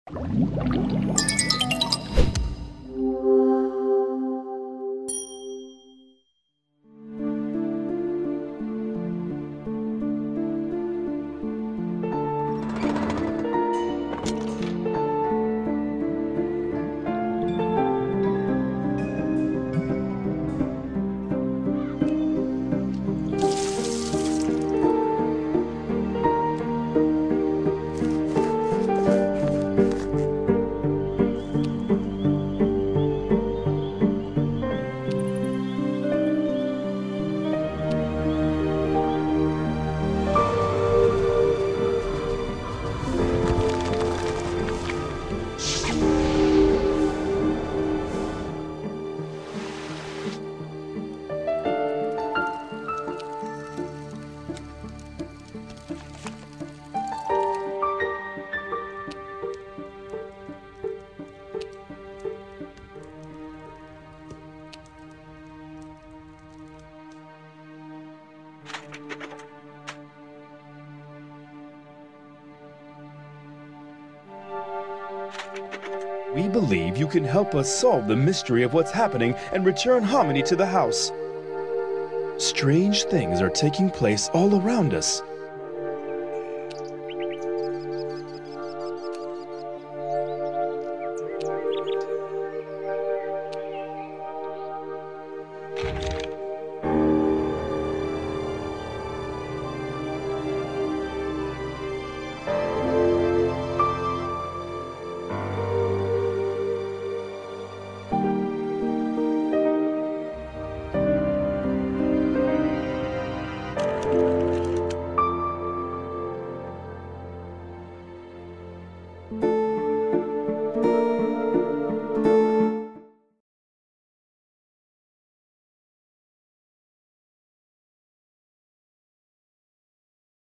We believe you can help us solve the mystery of what's happening and return harmony to the house. Strange things are taking place all around us.